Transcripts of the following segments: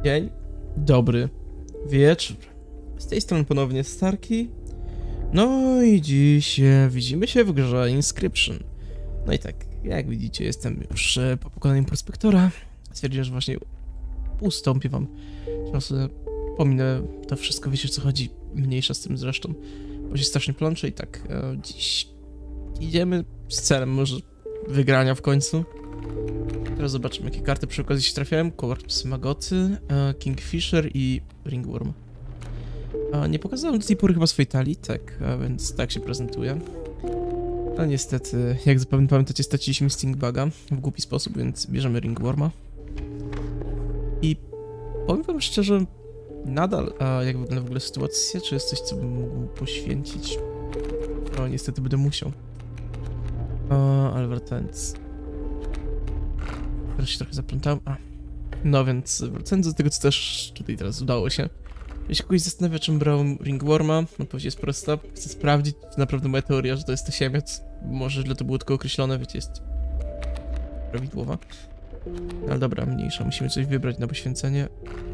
Dzień dobry wieczór. Z tej strony ponownie Starki. No i dziś widzimy się w grze Inscription. No i tak, jak widzicie, jestem już po pokonaniu prospektora. Stwierdziłem, że właśnie ustąpię wam. Sobie pominę to wszystko, wiecie o co chodzi. Mniejsza z tym zresztą, bo się strasznie plączę i tak dziś idziemy z celem może wygrania w końcu. Teraz zobaczymy, jakie karty przy okazji się trafiałem. Korps Magoty, Kingfisher i Ringworm. Nie pokazałem do tej pory chyba swojej talii, tak, więc tak się prezentuje. No niestety, jak zapewne pamiętacie, straciliśmy Stingbuga w głupi sposób, więc bierzemy Ringworma. I powiem wam szczerze, nadal, jak wygląda w ogóle sytuacja, czy jest coś, co bym mógł poświęcić? No niestety będę musiał. Ale wracając... Teraz się trochę zaplątałem. No więc wracając do tego, co też tutaj teraz udało się. Jeśli kogoś zastanawia, czym brałem Ringworma, odpowiedź jest prosta. Chcę sprawdzić, czy naprawdę moja teoria, że to jest tasiemiec. Może źle to było tylko określone, wiecie, jest prawidłowa. Ale dobra, mniejsza. Musimy coś wybrać na poświęcenie.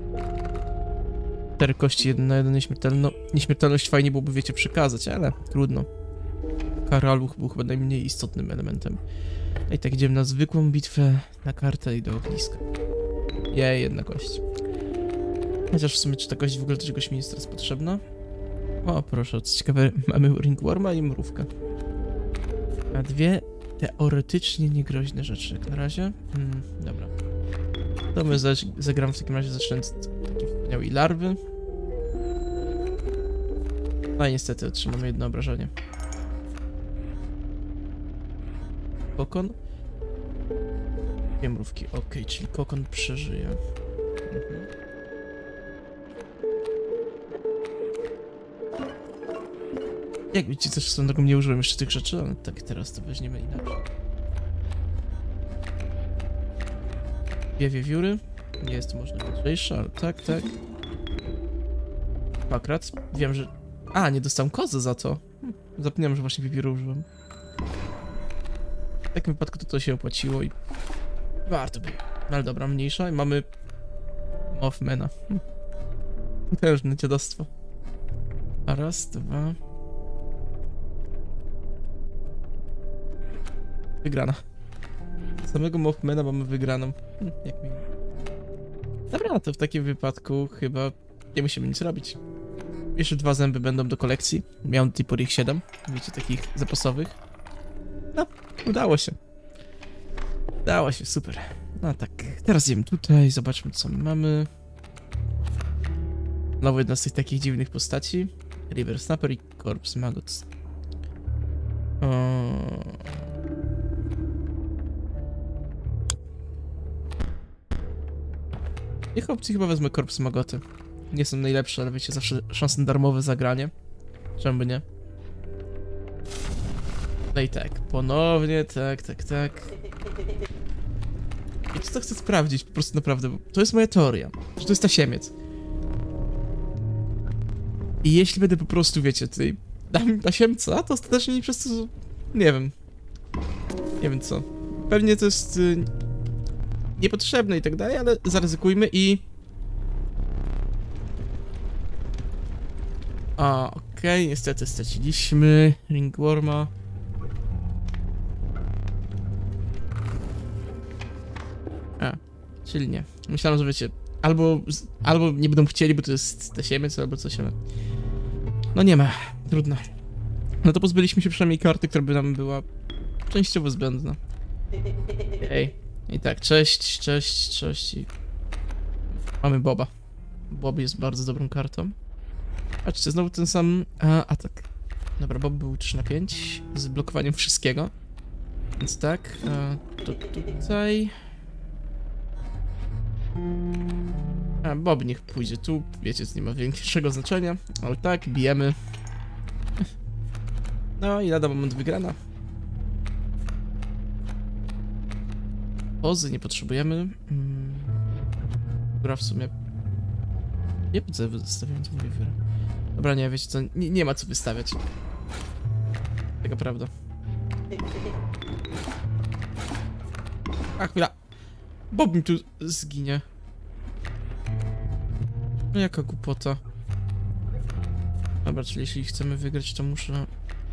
4 kości, 1 na 1 nieśmiertelność fajnie byłoby, wiecie, przekazać, ale trudno. Karaluch był chyba najmniej istotnym elementem. I tak idziemy na zwykłą bitwę, na kartę i do ogniska. Jedna kość. Chociaż w sumie, czy ta kość w ogóle do czegoś mi jest teraz potrzebna? O, proszę, co ciekawe, mamy Ringworma i mrówkę. A dwie teoretycznie niegroźne rzeczy jak na razie. Dobra. To my zagram w takim razie, zaczynając od takiej wspaniałej larwy. No i niestety otrzymamy jedno obrażenie. Kokon. Dwie mrówki, okej, czyli kokon przeżyje. Jak widzicie, też swoją drogą nie użyłem jeszcze tych rzeczy, ale tak teraz to weźmiemy inaczej. Dwie wiewióry. Nie jest to można mądrzejsza, ale tak. Pakrat. Wiem, że... nie dostałem kozy za to. Zapomniałem, że właśnie wiewióry użyłem. W takim wypadku to się opłaciło i... warto było. No ale dobra, mniejsza i mamy... Mothmana. Potężne dziadostwo. A raz, dwa... Wygrana. Samego Mothmana mamy wygraną. Jak mi... Dobra, to w takim wypadku chyba nie musimy nic robić. Jeszcze 2 zęby będą do kolekcji. Miałem do tej pory ich 7. Wiecie, takich zapasowych. No, udało się. Udało się, super. No tak, teraz idziemy tutaj, zobaczmy co my mamy. Znowu jedna z tych takich dziwnych postaci. River Snapper i Korps Magot. Tych opcji chyba wezmę Korps Magoty. Nie są najlepsze, ale wiecie, zawsze szanse na darmowe zagranie. Czemu by nie? No i tak, ponownie, tak. I co chcę sprawdzić, po prostu naprawdę, bo to jest moja teoria, że to jest tasiemiec. I jeśli będę po prostu, wiecie, tutaj dam tasiemca, to ostatecznie nie przez to, nie wiem co. Pewnie to jest niepotrzebne i tak dalej, ale zaryzykujmy i... Okej, niestety straciliśmy Ringworma. Czyli nie. Myślałem, że wiecie, albo nie będą chcieli, bo to jest tasiemiec, albo coś, ale... No nie ma, trudno. No to pozbyliśmy się przynajmniej karty, która by nam była częściowo zbędna. I tak, cześć. I... mamy Boba. Bob jest bardzo dobrą kartą. Patrzcie, znowu ten sam atak. Dobra, Bob był 3 na 5 z blokowaniem wszystkiego. Więc tak, to tutaj... Bob niech pójdzie tu, wiecie, to nie ma większego znaczenia, ale tak, bijemy. No i lada moment wygrana. Pozy nie potrzebujemy. Która w sumie... Nie po co wystawiam tą wiewiórę. Dobra, nie, wiecie co, nie ma co wystawiać. Taka prawda. Chwila. Bob mi tu zginie. No jaka głupota. Dobra, czyli jeśli chcemy wygrać, to muszę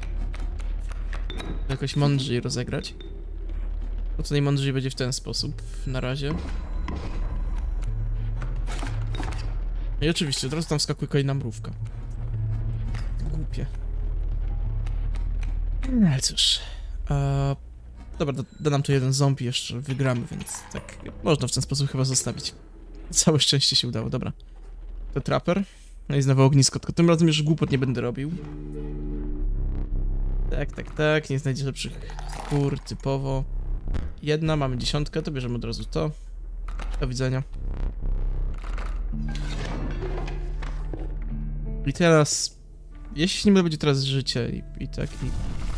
jakoś mądrzej rozegrać. To co najmądrzej będzie w ten sposób, na razie. I oczywiście, teraz tam wskakuje kolejna mrówka. Głupie. No ale cóż. Dobra, da nam tu jeden zombie jeszcze, wygramy, więc tak można w ten sposób chyba zostawić. Całe szczęście się udało, dobra. To trapper. No i znowu ognisko, tylko tym razem już głupot nie będę robił. Tak, nie znajdziesz lepszych skór, typowo. Jedna, mamy 10, to bierzemy od razu to. Do widzenia. I teraz... Jeśli nie będzie teraz życie i tak i...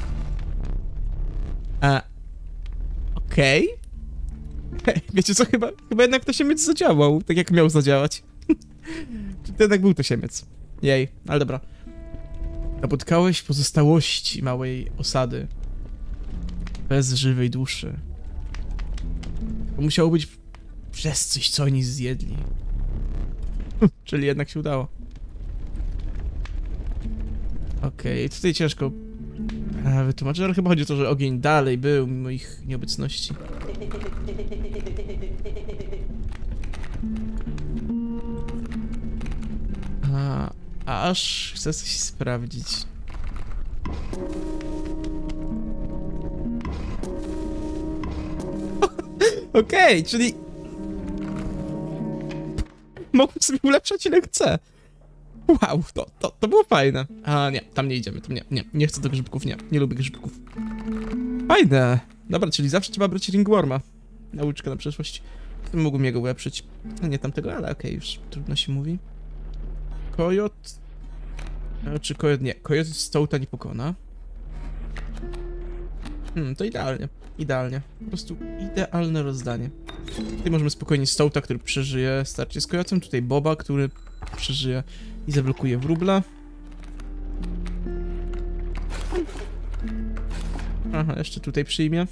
Okej. Wiecie co, chyba jednak to siemiec zadziałał, tak jak miał zadziałać. Czy to jednak był to siemiec? Jej, ale dobra. Napotkałeś pozostałości małej osady. Bez żywej duszy. To musiało być przez coś, co oni zjedli. Czyli jednak się udało. Okej, tutaj ciężko wytłumaczyć, ale chyba chodzi o to, że ogień dalej był, mimo ich nieobecności. Aż chcę coś sprawdzić. Okej, czyli... Mogłem sobie ulepszać ile chcę. Wow, to było fajne. Nie, tam nie idziemy, tam nie chcę do grzybków, nie lubię grzybków. Fajne. Dobra, czyli zawsze trzeba brać ringworma. Nauczka na przyszłość. Mógłbym jego ulepszyć. Nie tamtego, ale okej, już trudno się mówi. Kojot... Czy kojot? Nie, kojot Stołta nie pokona. To idealnie. Po prostu idealne rozdanie. Tutaj możemy spokojnie Stołta, który przeżyje starcie z kojotem. Tutaj Boba, który przeżyje i zablokuje wróbla. Aha, jeszcze tutaj przyjmie.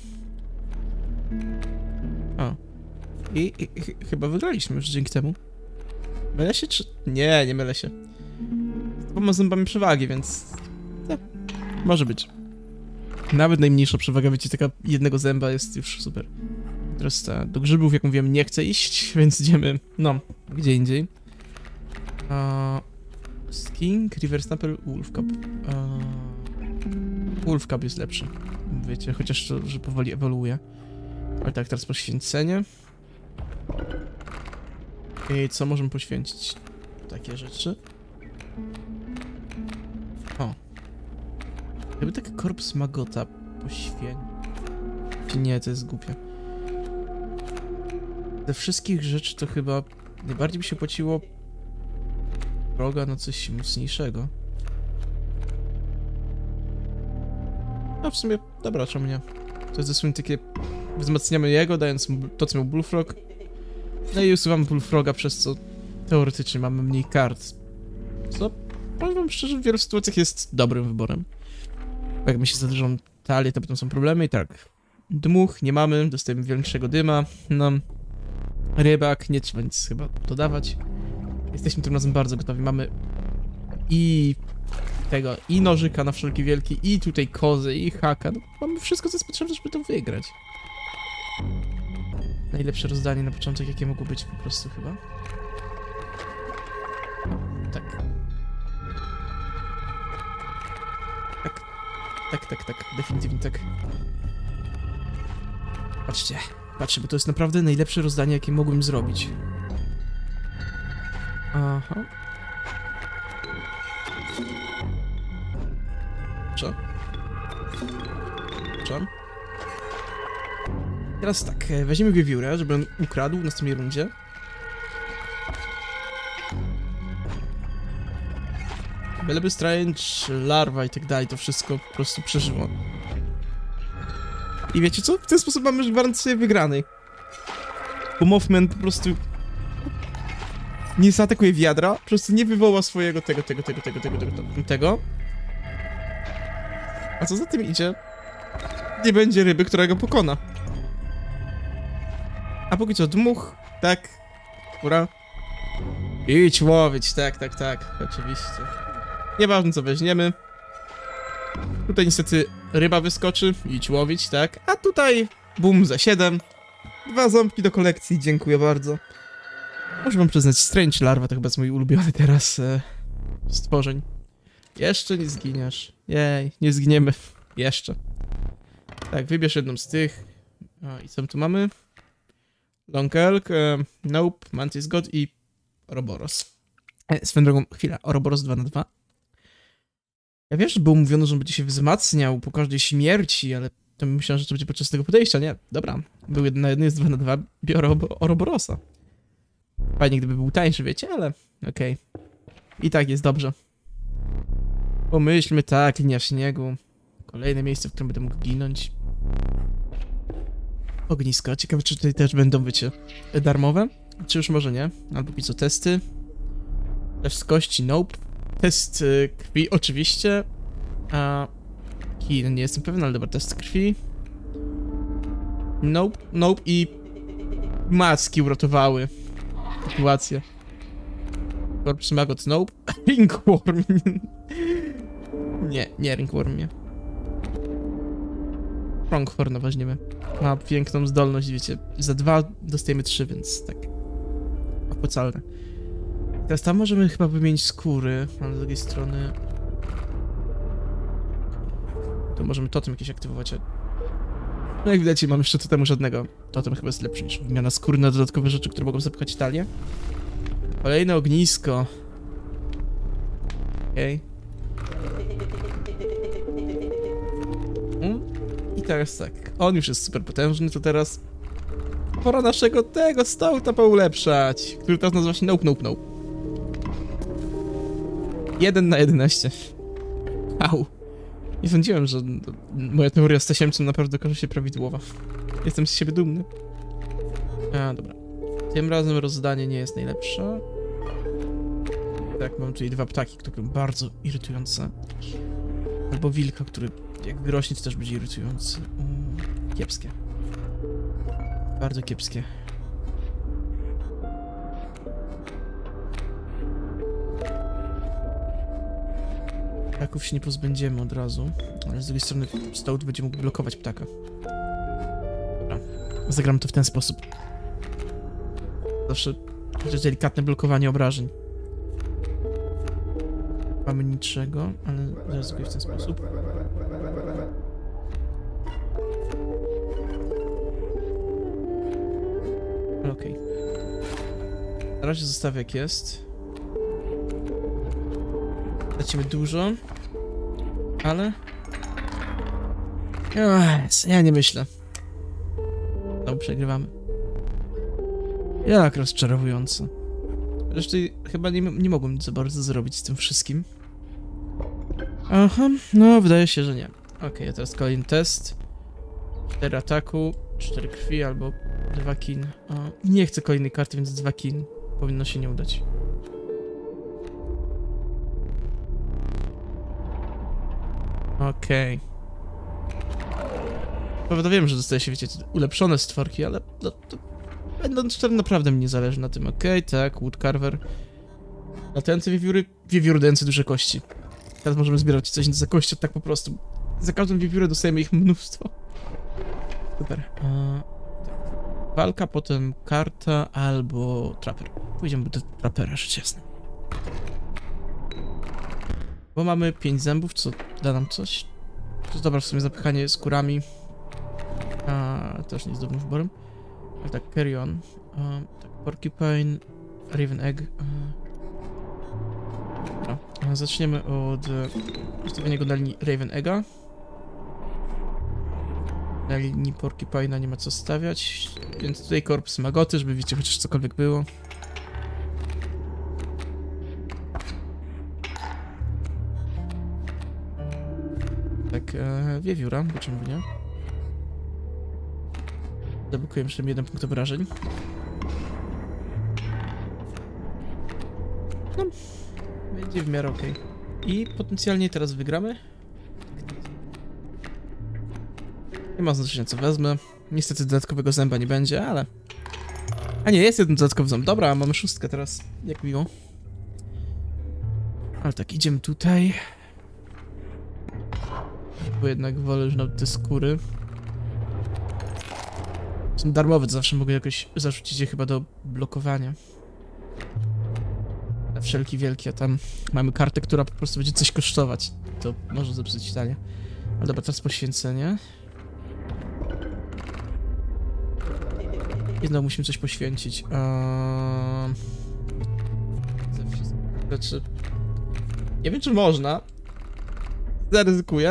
O. I chyba wygraliśmy już dzięki temu. Mylę się czy... Nie mylę się. Ma zębami przewagi, więc... może być. Nawet najmniejsza przewaga, wiecie, taka jednego zęba jest już super. Teraz do grzybów, jak mówiłem, nie chcę iść, więc idziemy, no, gdzie indziej. Skink, River Snapper, Wolf Cup. Wolf Cup jest lepszy. Wiecie, chociaż to, że powoli ewoluuje. Ale tak, teraz poświęcenie. I co możemy poświęcić? Takie rzeczy. O. Gdyby tak korpus Magota poświęcić... Nie, to jest głupie. Ze wszystkich rzeczy to chyba najbardziej by się płaciło wroga na coś mocniejszego. No w sumie, dobra, czemu nie? To jest dosłownie takie... Wzmacniamy jego, dając mu to, co miał Bullfrog. No i usuwamy Bullfroga, przez co teoretycznie mamy mniej kart. Co, powiem wam szczerze, w wielu sytuacjach jest dobrym wyborem. Jak mi się zadłużą talię, to potem są problemy i tak. Dmuch nie mamy, dostajemy większego dyma. No. Rybak, nie trzeba nic chyba dodawać. Jesteśmy tym razem bardzo gotowi. Mamy i tego, i nożyka na wszelki wielki, i tutaj kozy, i haka. No, mamy wszystko, co jest potrzebne, żeby to wygrać. Najlepsze rozdanie na początek, jakie mogło być po prostu chyba. O, tak. Tak, definitywnie tak. Patrzcie, bo to jest naprawdę najlepsze rozdanie, jakie mogłem zrobić. Aha. Co? Teraz tak, weźmiemy wiewiórę, żeby on ukradł w następnej rundzie. Byleby Strange, larwa i tak dalej, to wszystko po prostu przeżyło. I wiecie co? W ten sposób mamy już gwarancję wygranej. Bo Mothman po prostu nie zaatakuje wiadra, po prostu nie wywoła swojego tego. A co za tym idzie? Nie będzie ryby, która go pokona. A póki co dmuch, tak, ura. Idź łowić, tak, oczywiście. Nieważne co weźmiemy. Tutaj niestety ryba wyskoczy, idź łowić, tak. A tutaj, bum, za 7. 2 ząbki do kolekcji, dziękuję bardzo. Muszę wam przyznać, Strange Larva to chyba jest mój ulubiony teraz stworzeń. Jeszcze nie zginiesz. Jej, nie zginiemy. Jeszcze. Tak, wybierz jedną z tych. O, i co my tu mamy? Long Elk, Nope, Mantis God i Ouroboros. Swoją drogą, chwila, Ouroboros 2/2. Ja wiem, że było mówione, że on będzie się wzmacniał po każdej śmierci, ale to myślałem, że to będzie podczas tego podejścia. Nie, dobra. Był 1/1, jest 2/2, biorę Oureborosa. Fajnie, gdyby był tańszy, wiecie, ale okej. I tak jest dobrze. Pomyślmy, tak, linia śniegu. Kolejne miejsce, w którym będę mógł ginąć. Ognisko. Ciekawe, czy tutaj też będą, wiecie, darmowe? Czy już może nie? Albo co, testy. Test kości, nope. Test krwi, oczywiście. A... Kin, nie jestem pewien, ale dobra, test krwi. Nope, nope i... Macki uratowały sytuację. Corpse Maggot, nope. Ringworm. Nie Ringworm, nie. Pronghorna weźmiemy. Ma piękną zdolność, wiecie. Za 2 dostajemy 3, więc tak. Opłacalne. Teraz tam możemy chyba wymienić skóry, ale z drugiej strony... To możemy totem jakieś aktywować. No jak widać, mam jeszcze totemu żadnego. Totem chyba jest lepszy niż wymiana skóry na dodatkowe rzeczy, które mogą zapychać talię. Kolejne ognisko. Okej. I teraz tak. On już jest super potężny, to teraz... Pora naszego tego stołta poulepszać, który teraz nazywa się Nope, Nope, Nope. 1/11. Au. Nie sądziłem, że moja teoria z tasiemcem naprawdę okaże się prawidłowa. Jestem z siebie dumny. A, dobra. Tym razem rozdanie nie jest najlepsze. Tak, mam tutaj 2 ptaki, które są bardzo irytujące. Albo wilka, który jak wyrośnie, to też będzie irytujący. Kiepskie. Bardzo kiepskie. Ptaków się nie pozbędziemy od razu, ale z drugiej strony stołt będzie mógł blokować ptaka. Dobra, zagram to w ten sposób. Zawsze chociaż delikatne blokowanie obrażeń. Mamy niczego, ale zaraz zrobię w ten sposób. Okej. Na razie zostawię jak jest. Lecimy dużo. Ale... ja nie myślę. No, przegrywamy. Jak rozczarowujące. Zresztą chyba nie mogłem nic za bardzo zrobić z tym wszystkim. Aha, no wydaje się, że nie. Okej, a teraz kolejny test. 4 ataku, 4 krwi albo 2 kin. Nie chcę kolejnej karty, więc 2 kin. Powinno się nie udać. Okej. Prawda wiem, że dostaje się, wiecie, ulepszone stworki, ale to będąc szczerym, naprawdę mi nie zależy na tym. Okej, tak, Woodcarver. Latające wiewióry dające duże kości. Teraz możemy zbierać coś za kości, tak po prostu. Za każdą wiewiórę dostajemy ich mnóstwo. Super. Tak. Walka, potem karta albo trapper. Pójdziemy do trappera, rzecz jasna. Bo mamy 5 zębów, co da nam coś. To jest dobra w sumie zapychanie skórami. Też nie jest dobrym wyborem. Ale tak, carry on. Tak, porcupine, raven egg. Dobra, zaczniemy od ustawienia go na linii raven egga. Na linii porcupine'a nie ma co stawiać, więc tutaj corpse magoty, żeby wiecie, chociaż cokolwiek było. Tak, wiewióra, bo czemu nie? Zablokujemy jeszcze 1 punkt obrażeń. No, będzie w miarę okej. I potencjalnie teraz wygramy. Nie ma znaczenia co wezmę. Niestety dodatkowego zęba nie będzie, ale A nie, jest jeden dodatkowy ząb. Dobra, mamy 6 teraz. Jak miło. Ale tak, idziemy tutaj. Bo jednak wolę na te skóry. Są darmowe, to zawsze mogę jakoś zarzucić je chyba do blokowania. Na wszelki wielki, a tam mamy kartę, która po prostu będzie coś kosztować. To może zepsuć tanie. Ale dobra, teraz poświęcenie. Jedno musimy coś poświęcić. Ze wszystkich rzeczy. Nie wiem, czy można. Zaryzykuję.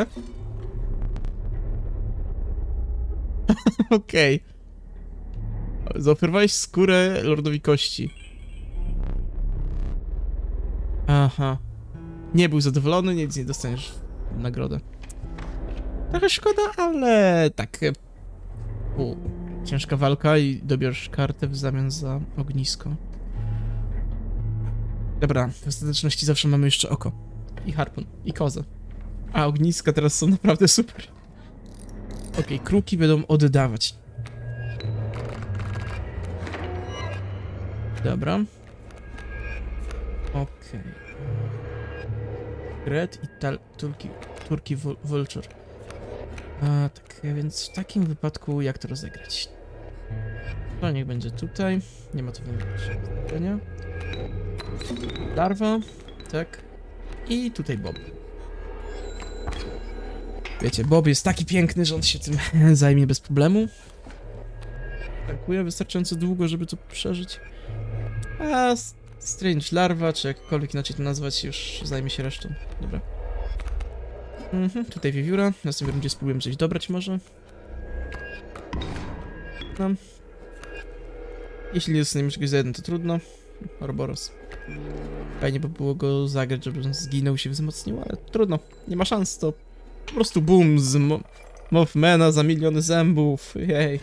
Okej. Zaoferowałeś skórę Lordowi Kości. Aha. Nie był zadowolony, nic nie dostaniesz w nagrodę. Trochę szkoda, ale tak. Ciężka walka i dobierz kartę w zamian za ognisko. Dobra, w ostateczności zawsze mamy jeszcze oko. I harpun, i kozę. A ogniska teraz są naprawdę super. Okej, kruki będą oddawać. Dobra. Okej. Red i Turki Vulture. Tak, więc w takim wypadku jak to rozegrać? To niech będzie tutaj. Nie ma tu wymienia. Larwa. Tak. I tutaj Bob. Wiecie, Bob jest taki piękny, że on się tym zajmie bez problemu. Tankuję wystarczająco długo, żeby to przeżyć. A Strange Larva, czy jakkolwiek inaczej to nazwać, już zajmie się resztą. Dobra. Tutaj wiewióra. W następnym rundzie spróbujemy coś dobrać może. No. Jeśli nie dostaniemy czegoś za jeden, to trudno. Ouroboros. Fajnie by było go zagrać, żeby on zginął i się wzmocnił, ale trudno. Nie ma szans, to po prostu boom z Mothmana za miliony zębów. Jej.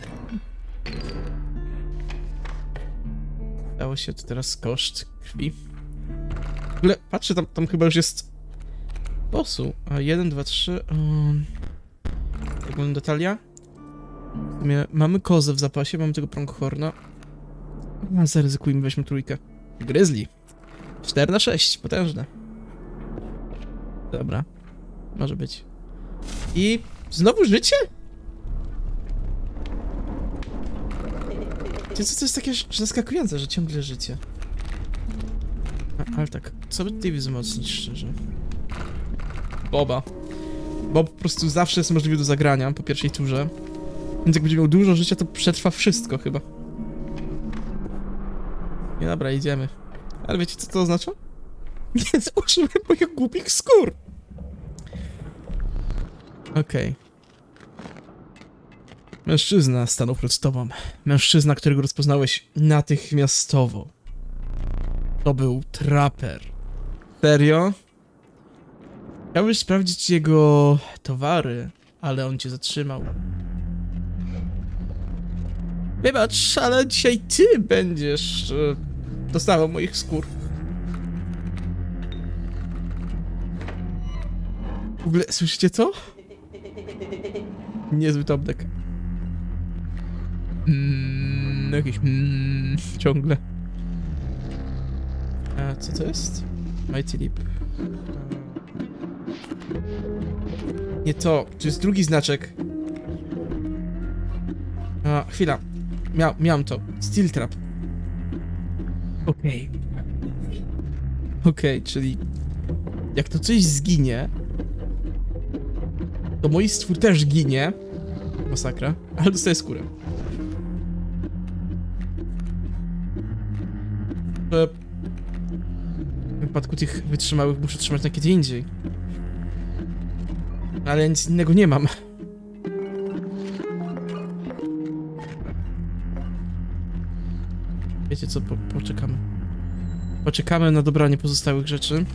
Dało się to teraz koszt krwi. W ogóle, patrzę, tam chyba już jest bossu. A 1, 2, 3... Jak wygląda talia? W sumie mamy kozę w zapasie, mamy tego Pronghorna. Zaryzykujmy, weźmy trójkę. Grizzly. 4/6, potężne. Dobra. Może być. I... znowu życie? Co to jest takie zaskakujące, że ciągle życie. Ale tak, co by tutaj wzmocnić szczerze? Boba. Bob po prostu zawsze jest możliwy do zagrania po pierwszej turze. Więc jak będzie miał dużo życia, to przetrwa wszystko chyba. Nie, dobra, idziemy. Ale wiecie, co to oznacza? Nie założyłem moich głupich skór! Okej. Mężczyzna stanął przed tobą. Mężczyzna, którego rozpoznałeś natychmiastowo. To był Trapper. Serio? Chciałbyś sprawdzić jego towary, ale on cię zatrzymał. Wybacz, ale dzisiaj ty będziesz dostawał moich skór. W ogóle, słyszycie to? Niezły topdek. Jakiś ciągle. A co to jest? Mighty Leap. Nie to, to jest drugi znaczek. A, chwila. Miałem to. Steel Trap. Okej. Okej, czyli jak to coś zginie, to mój stwór też ginie. Masakra. Ale dostaję skórę. W wypadku tych wytrzymałych muszę trzymać na kiedy indziej. Ale nic innego nie mam. Wiecie co, poczekamy. Poczekamy na dobranie pozostałych rzeczy.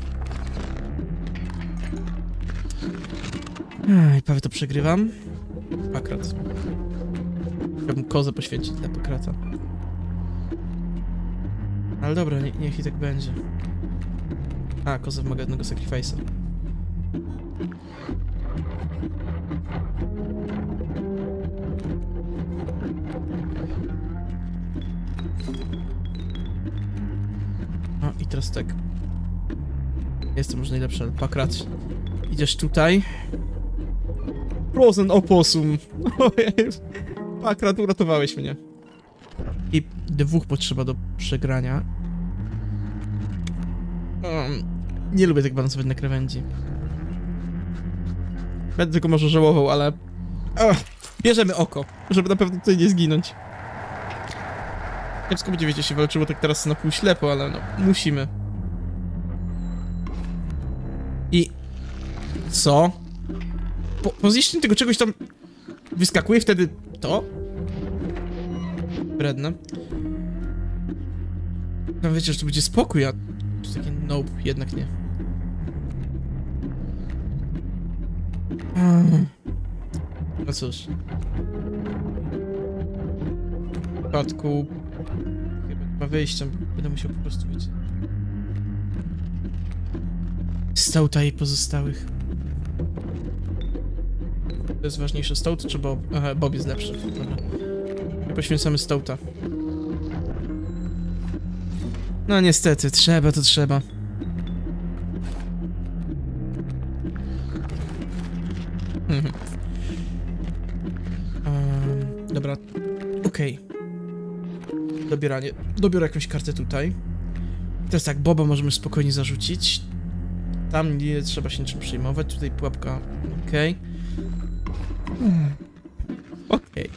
I prawie to przegrywam. Pakrat. Chciałbym kozę poświęcić dla Pakrata. Ale dobra, niech i tak będzie. A, koza wymaga jednego sacrifice'a. No i teraz tak. Jestem może najlepszy, ale Pakrat. Idziesz tutaj. Frozen opossum. Pakrat, uratowałeś mnie. I 2 potrzeba do przegrania. Nie lubię tak balansować na krawędzi. Będę tylko może żałował, ale... bierzemy oko, żeby na pewno tutaj nie zginąć. Kiepsko będzie, wiecie, się walczyło tak teraz na pół ślepo, ale no, musimy. I... co? Po zniszczeniu tego czegoś tam... wyskakuje wtedy to? Wredne. No wiecie, że to będzie spokój, a... to takie nope, jednak nie. No cóż. W przypadku... chyba nie ma wyjścia, będę musiał po prostu być... Stołta i pozostałych. To jest ważniejsze, Stołt czy Bob? Aha, Bob jest lepszy, dobra. I poświęcamy Stołta. No niestety, trzeba to trzeba. Dobra, okej. Dobieranie. Dobiorę jakąś kartę tutaj. Teraz tak, Boba możemy spokojnie zarzucić. Tam nie trzeba się niczym przejmować. Tutaj pułapka. Okej. Okej.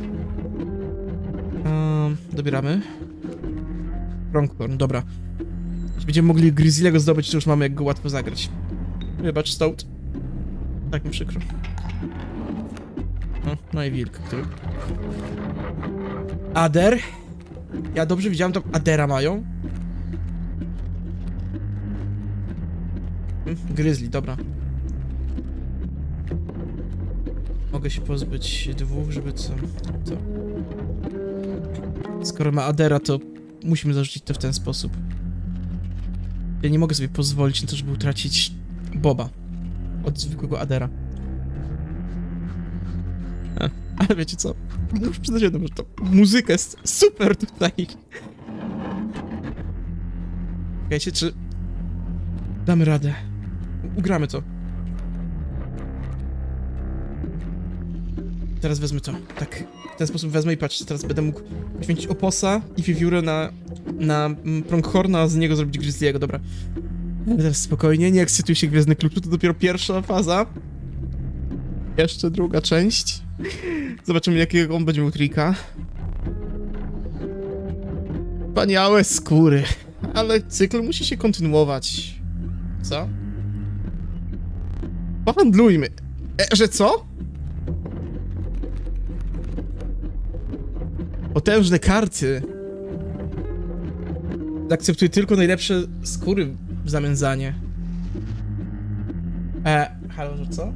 Dobieramy. Pronghorn, dobra. Jeśli będziemy mogli Grizzly'ego zdobyć, to już mamy jak go łatwo zagrać. Wybacz, Stołt. Tak mi przykro. No i wilk, który... Ader? Ja dobrze widziałem, tam Adera mają. Grizzly, dobra. Mogę się pozbyć 2, żeby co? Skoro ma Adera, to musimy zarzucić to w ten sposób. Ja nie mogę sobie pozwolić na to, żeby utracić Boba od zwykłego Adera. Ale wiecie co? Muszę przyznać jedno, że to muzyka jest super tutaj. Czekajcie, czy... damy radę. Ugramy to. Teraz wezmę to. Tak. W ten sposób wezmę i patrzcie, teraz będę mógł poświęcić Opossa i Wiewiórę na Pronghorna, a z niego zrobić Grizzly'ego, dobra. Teraz spokojnie, nie ekscytuj się Gwiezdny Kluczu, to dopiero pierwsza faza. Jeszcze druga część. Zobaczymy, jakiego on będzie miał trika. Wspaniałe skóry. Ale cykl musi się kontynuować. Co? Pohandlujmy. Że co? Potężne karty. Zaakceptuję tylko najlepsze skóry w zamian za nie. Halo, że co?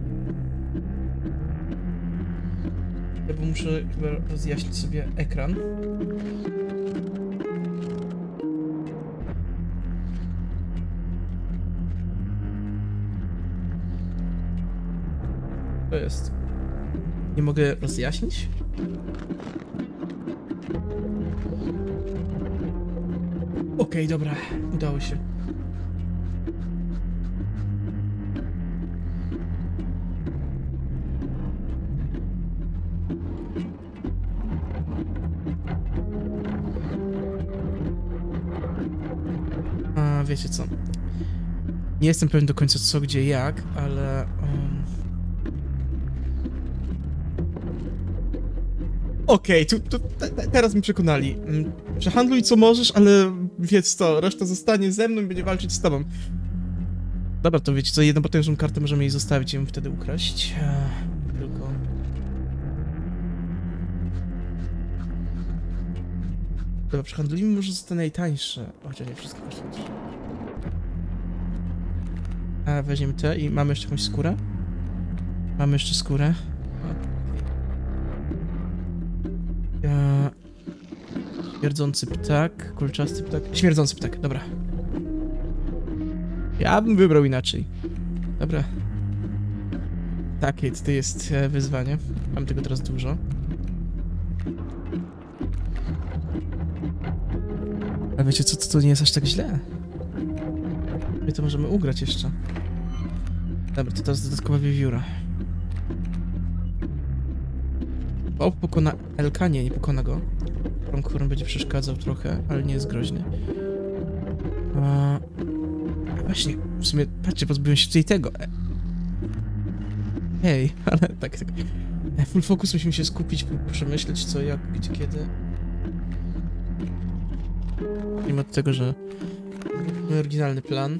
Bo muszę chyba rozjaśnić sobie ekran. To jest. Nie mogę rozjaśnić? Okej, dobra, udało się. Wiecie co? Nie jestem pewien do końca co, gdzie, jak, ale... Okej, teraz mi przekonali. Przehandluj co możesz, ale wiedz co, reszta zostanie ze mną i będzie walczyć z tobą. Dobra, to wiecie co, jedną potężną kartę możemy jej zostawić i ją wtedy ukraść. Tylko... Dobra, przehandlujmy, może zostanę najtańsze. Chociaż nie wszystko kosztuje. Weźmiemy te i mamy jeszcze jakąś skórę? Mamy jeszcze skórę. Śmierdzący ptak, kolczasty ptak, śmierdzący ptak, dobra. Ja bym wybrał inaczej. Dobra. Takie to jest wyzwanie. Mam tego teraz dużo. A Ale wiecie co, to nie jest aż tak źle. My to możemy ugrać jeszcze. Dobra, to teraz dodatkowa wiewióra. O, pokona Elka? Nie pokona go. Pronghorn będzie przeszkadzał trochę, ale nie jest groźny. Właśnie, w sumie, patrzcie, pozbyłem się tutaj tego. Hej, ale tak. Full focus, musimy się skupić, przemyśleć co, jak, gdzie, kiedy. Mimo tego, że mamy oryginalny plan.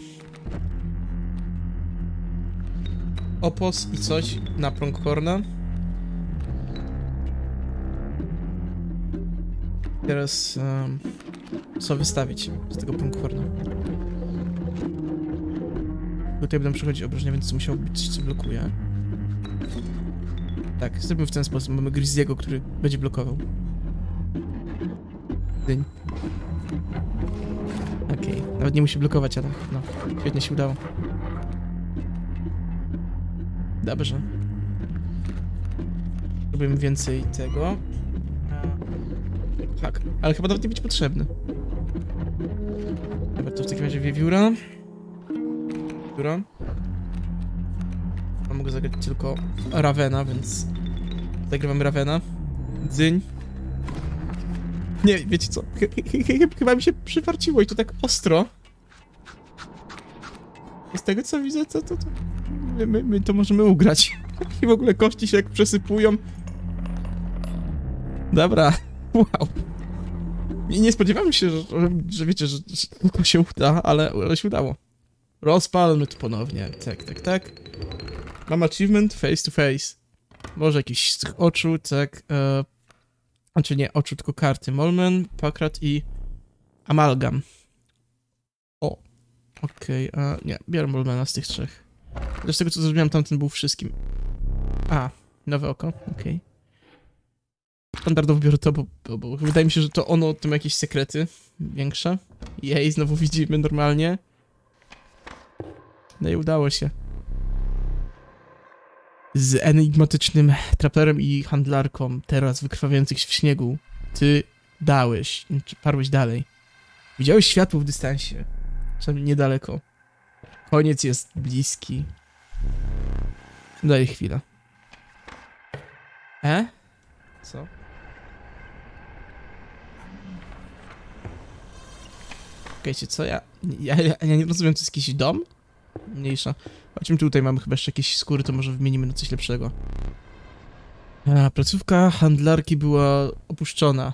Opos i coś na Pronghorna. Teraz co wystawić z tego Pronghorna. Tutaj będą przychodzić obrażenia, więc musiało być coś, co blokuje. Tak, zrobimy w ten sposób. Mamy Grizzly'ego, który będzie blokował. Dyń. Okej, nawet nie musi blokować, ale no, świetnie się udało. Dobrze. Robimy więcej tego. Tak, ale chyba nawet nie będzie potrzebny. Dobra, to w takim razie wiewióra. Wiewióra. A mogę zagrać tylko Ravena, więc zagrywamy Ravena. Dzyń. Nie, wiecie co? Chyba mi się przyfarciło i to tak ostro. Z tego co widzę, to my to możemy ugrać. I w ogóle kości się jak przesypują. Dobra. Wow. Nie spodziewałem się, że wiecie, że to się uda, ale się udało. Rozpalmy to ponownie. Tak. Mam achievement face to face. Może jakiś z tych oczu, tak. Znaczy nie oczu, tylko karty. Molmen, Pakrat i Amalgam. O. Okej, nie, biorę Molmena z tych trzech. Z tego co zrozumiałem, tamten był wszystkim. Nowe oko, okej. Standardowo biorę to, bo wydaje mi się, że to ono to ma jakieś sekrety większe. Jej, znowu widzimy normalnie. No i udało się. Z enigmatycznym traperem i handlarką, teraz wykrwawiających się w śniegu. Ty dałeś, czy parłeś dalej. Widziałeś światło w dystansie. Przynajmniej niedaleko. Koniec jest bliski. Daj chwilę. Co? Okejcie, co? Ja nie rozumiem, to jest jakiś dom? Mniejsza. Chodźmy tutaj, mamy chyba jeszcze jakieś skóry, to może wymienimy na coś lepszego. Placówka handlarki była opuszczona.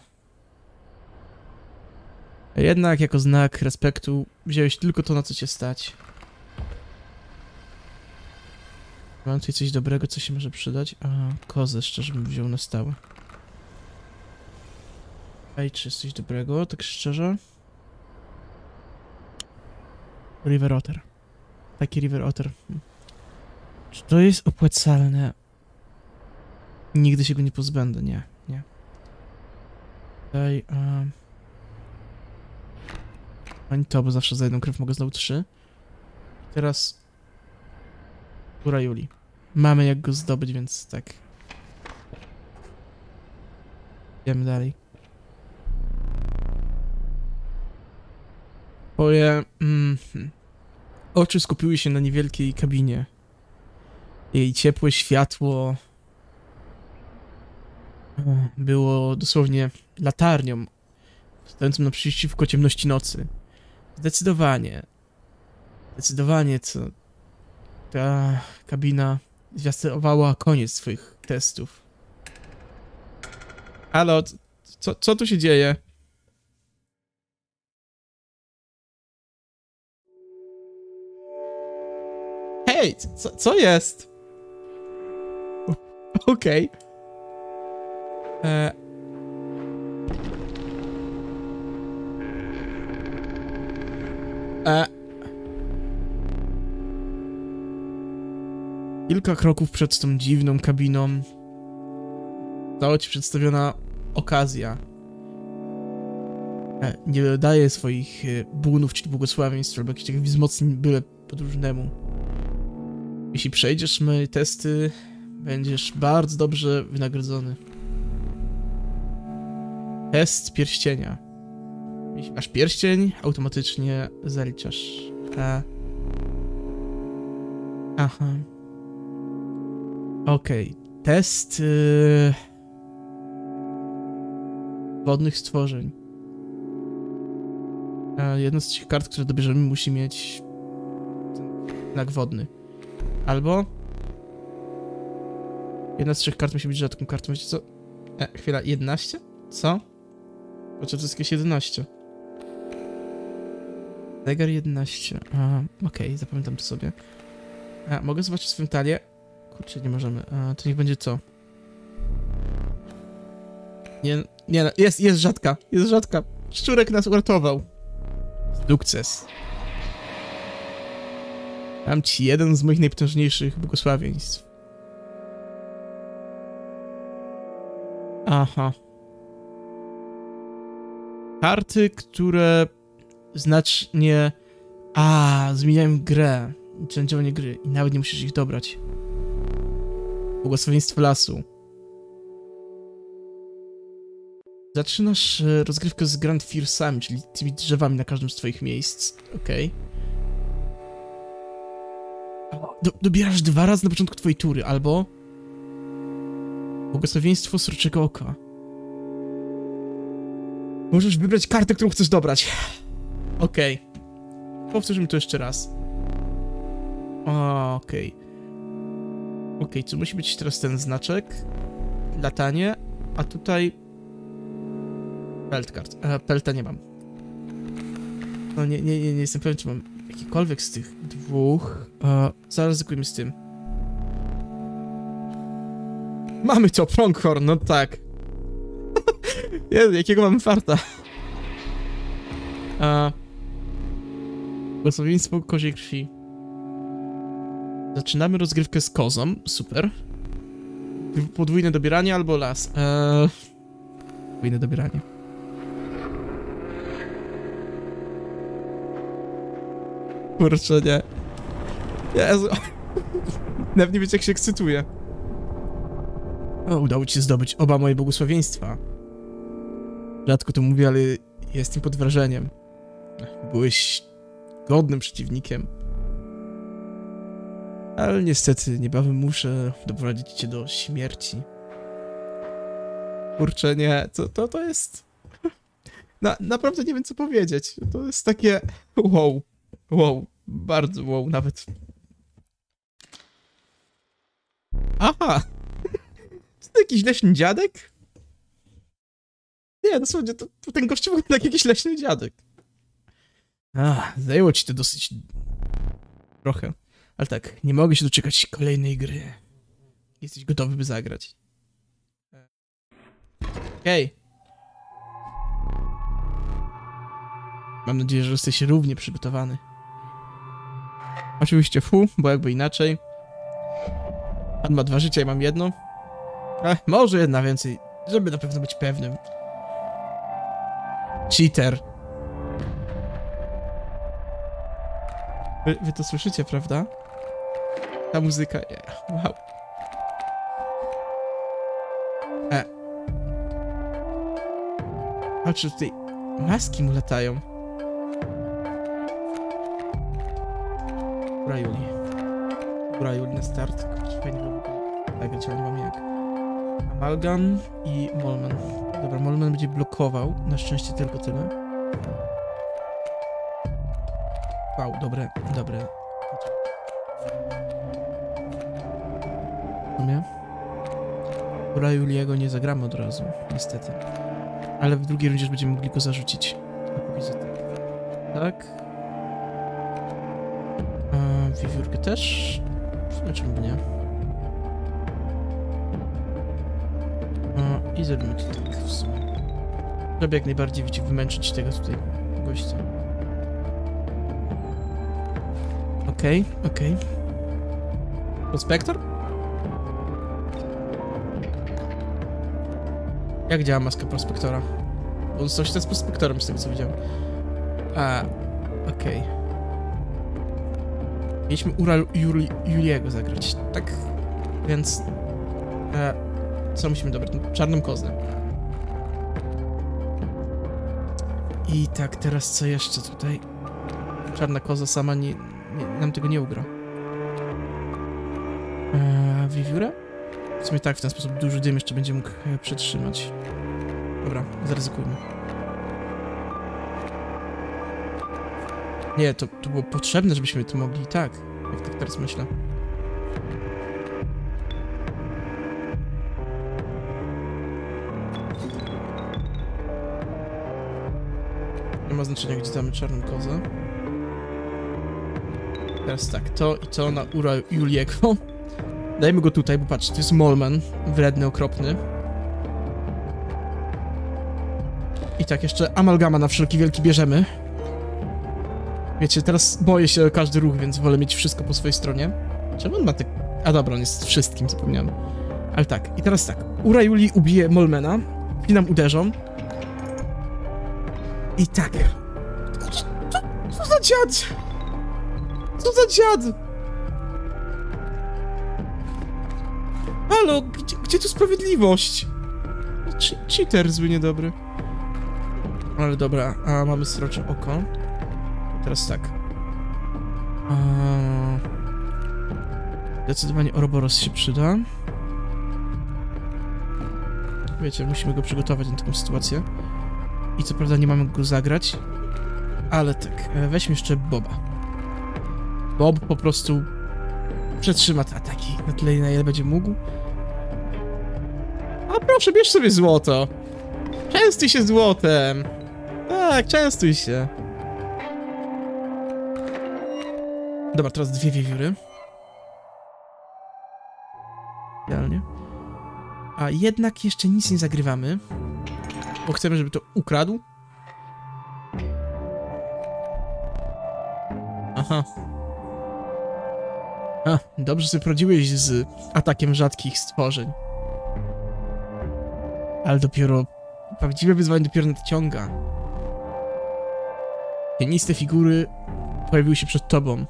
Jednak jako znak respektu wziąłeś tylko to, na co cię stać. Mam tutaj coś dobrego, co się może przydać. Kozę jeszcze, żebym wziął na stałe. Ej, czy jest coś dobrego, tak szczerze? River Otter. Taki River Otter. Czy to jest opłacalne? Nigdy się go nie pozbędę, nie. Tutaj, ani to, bo zawsze za jedną krew mogę znowu 3. Teraz... Góra Julii. Mamy jak go zdobyć, więc tak. Idziemy dalej. Twoje... Oczy skupiły się na niewielkiej kabinie. Jej ciepłe światło... było dosłownie latarnią stojącą naprzeciwko ciemności nocy. Zdecydowanie co ta kabina zwiastowała koniec swoich testów. Halo, co tu się dzieje? Hej, co jest? Okej. Kilka kroków przed tą dziwną kabiną została ci przedstawiona okazja. Nie daje swoich bunów czy błogosławieństw albo jakichś takich wzmocnień byle podróżnemu. Jeśli przejdziesz moje testy, będziesz bardzo dobrze wynagrodzony. Test pierścienia. Jeśli masz pierścień, automatycznie zaliczasz. Aha. Okej. Test wodnych stworzeń. Jedna z tych kart, które dobierzemy, musi mieć znak wodny. Albo jedna z 3 kart musi być rzadką kartą. Wiecie co? Chwila, 11? Co? Znaczy to jest jakieś 11. Zegar 11. Okej, zapamiętam to sobie. Mogę zobaczyć swoją talię? Kurczę, nie możemy. To niech będzie co? Nie, jest rzadka. Jest rzadka. Szczurek nas uratował. Sukces. Dam ci jeden z moich najpotężniejszych błogosławieństw. Aha. Karty, które znacznie... zmieniają grę. Działanie gry i nawet nie musisz ich dobrać. Błogosławieństwo lasu. Zaczynasz rozgrywkę z Grand Fearsami, czyli tymi drzewami na każdym z twoich miejsc. Okej. Dobierasz 2 razy na początku twojej tury, albo... Błogosławieństwo Sroczego Oka. Możesz wybrać kartę, którą chcesz dobrać. Okej. Powtórzymy to jeszcze raz. Okej, co musi być teraz ten znaczek? Latanie, a tutaj... Pelt kart. Pelta nie mam. No nie jestem pewien, czy mam jakikolwiek z tych 2. Zaryzykujmy z tym. Mamy to, Pronghorn, no tak. Jezu, jakiego mamy farta. Błogosławieństwo koziej krwi. Zaczynamy rozgrywkę z kozą, super. Podwójne dobieranie albo las. Podwójne dobieranie. Kurczę, nie. Jezu. Nawet nie wiecie, jak się ekscytuję. Udało ci się zdobyć oba moje błogosławieństwa. Rzadko to mówię, ale jestem pod wrażeniem. Byłeś godnym przeciwnikiem. Ale niestety, niebawem muszę doprowadzić cię do śmierci. Kurczę, nie, to jest... Naprawdę nie wiem, co powiedzieć. To jest takie... Wow, bardzo wow, nawet. Aha! To jakiś leśny dziadek? Nie, dosłownie, to ten gościu wygląda jak jakiś leśny dziadek. Zajęło ci to dosyć... trochę. Ale tak, nie mogę się doczekać kolejnej gry. Jesteś gotowy, by zagrać. Okej. Mam nadzieję, że jesteś równie przygotowany. Oczywiście bo jakby inaczej. Pan ma 2 życia, ja mam 1. Może 1 więcej, żeby na pewno być pewnym. Cheater. Wy to słyszycie, prawda? Ta muzyka, wow. Patrzcie, tutaj maski mu latają. Góra Juli na start. Fajnie było. Tak, ale nie mam jak. Amalgam i Molman. Dobra, Molman będzie blokował. Na szczęście tylko tyle. Wow, dobre. Góra Juliego nie zagramy od razu, niestety. Ale w drugiej rundzie już będziemy mogli go zarzucić. A póki co tak. Tak. Wiewiórkę też. Czemu nie? I zrobimy to tak w sumie. Żeby jak najbardziej wymęczyć tego tutaj gościa. Okej. Prospektor? Jak działa maska prospektora? Bo dostał się z prospektorem, z tego co widziałem. Okej. Mieliśmy Juliego zagrać, tak? Więc... co musimy dobrać? Czarną kozę. I tak, teraz co jeszcze tutaj? Czarna koza sama nam tego nie ugra. Wiewióra? W sumie tak, w ten sposób duży dym jeszcze będzie mógł przetrzymać. Dobra, zaryzykujmy. Nie, to było potrzebne, żebyśmy to mogli, tak. Jak tak teraz myślę. Nie ma znaczenia, gdzie damy czarną kozę. Teraz tak, to i to na Ura Juliego. Dajmy go tutaj, bo patrz, to jest Molman. Wredny, okropny. I tak, jeszcze amalgama na wszelki wielki bierzemy. Wiecie, teraz boję się o każdy ruch, więc wolę mieć wszystko po swojej stronie. Czemu on ma te... A dobra, on jest wszystkim, zapomniałem. Ale tak, i teraz tak. Ura Juli ubije Molmana. I nam uderzą. I tak. Co za dziad? Co za dziad? Halo, gdzie tu sprawiedliwość? Cheater zły, niedobry. Ale dobra, a mamy srocze oko. Teraz tak. Zdecydowanie Ouroboros się przyda. Wiecie, musimy go przygotować na taką sytuację. I co prawda nie mamy go zagrać. Ale tak, weźmy jeszcze Boba. Bob po prostu przetrzyma te ataki na tyle, na ile będzie mógł. A proszę, bierz sobie złoto. Częstuj się złotem. Tak, częstuj się. Dobra, teraz dwie wiewióry. Idealnie. A jednak jeszcze nic nie zagrywamy. Bo chcemy, żeby to ukradł. Aha. A, dobrze sobie poradziłeś z atakiem rzadkich stworzeń. Ale dopiero... Prawdziwe wyzwanie dopiero nadciąga. Cieniste figury pojawiły się przed tobą.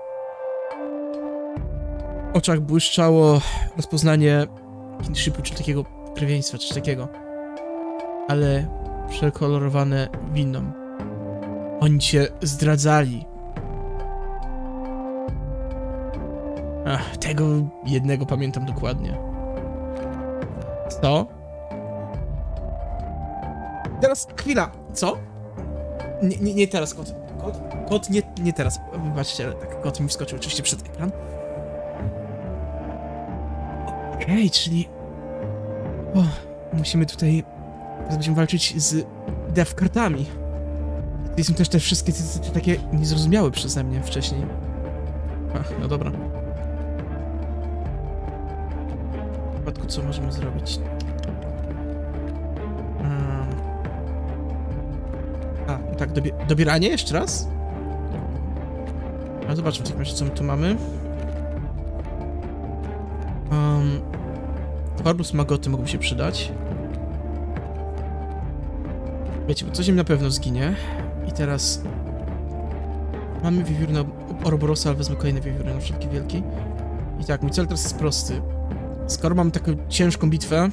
W oczach błyszczało rozpoznanie kinshipu, czy takiego krewieństwa, czy takiego. Ale przekolorowane winą. Oni cię zdradzali. Ach, tego jednego pamiętam dokładnie. Co? Teraz chwila. Co? Nie teraz, kot. Kot nie teraz. Wybaczcie, ale tak, kot mi wskoczył oczywiście przed ekran. Okej, czyli... O, musimy tutaj... Będziemy walczyć z dev-kartami. To są też te wszystkie te takie niezrozumiałe przeze mnie wcześniej. Ach, no dobra. W przypadku co możemy zrobić? Tak, dobieranie jeszcze raz? Ale zobaczmy w takim razie, co my tu mamy. Corvus Magoty mogą się przydać. Wiecie, bo coś im na pewno zginie. I teraz... Mamy wiewiór na Ourborosa, ale wezmę kolejne wiewióry na wszelki wielki. I tak, mój cel teraz jest prosty. Skoro mamy taką ciężką bitwę...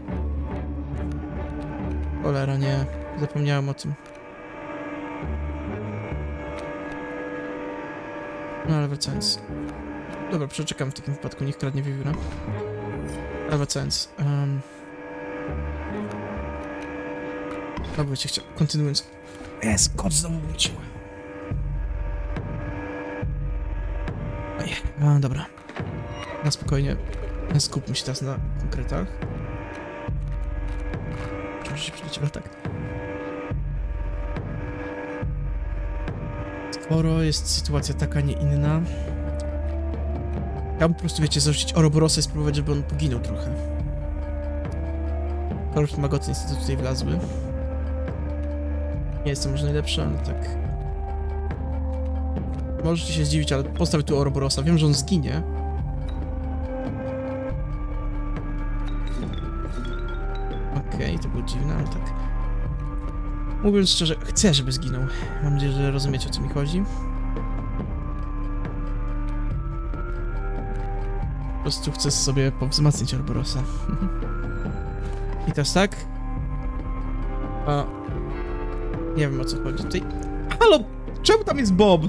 Cholera, nie. Zapomniałem o tym. No ale wracając. Dobra, przeczekam w takim wypadku, niech kradnie wiewióra. Ale wracając. Dobra, chciał. Kontynuując. Jest, kot znowu wrócił. Oj, dobra. Na spokojnie. Skupmy się teraz na konkretach. Może się przylecieć, ale tak. Skoro jest sytuacja taka, nie inna... Ja bym po prostu, wiecie, zarzucić Ourborosa i spróbować, żeby on poginął trochę. Corvus Magoty niestety tutaj wlazły. Nie jest to może najlepsze, ale tak... Możecie się zdziwić, ale postawię tu Ourborosa. Wiem, że on zginie. Okej, to było dziwne, ale tak... Mówiąc szczerze, chcę, żeby zginął. Mam nadzieję, że rozumiecie, o co mi chodzi. Po prostu chcę sobie powzmacniać Ourborosa. I teraz tak. Nie wiem, o co chodzi tutaj. Halo! Czemu tam jest Bob?